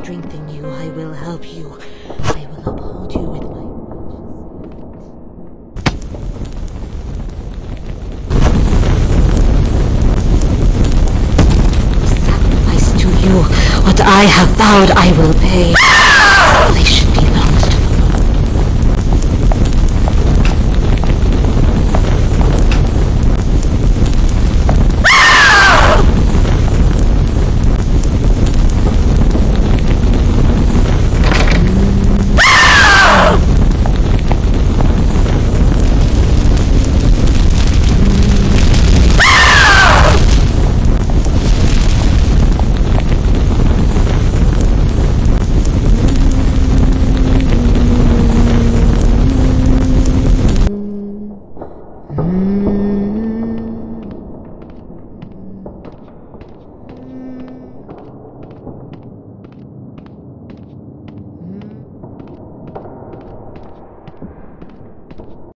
strengthen you. I will help you. I will uphold you with my righteous hand. Sacrifice to you. What I have vowed I will pay.